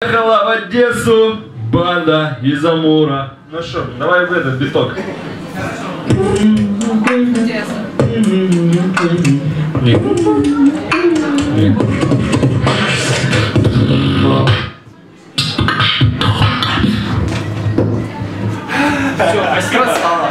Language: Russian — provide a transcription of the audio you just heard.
Ехала в Одессу банда из Амура. Ну что, давай в этот биток. Нет. Нет. Все, спасибо.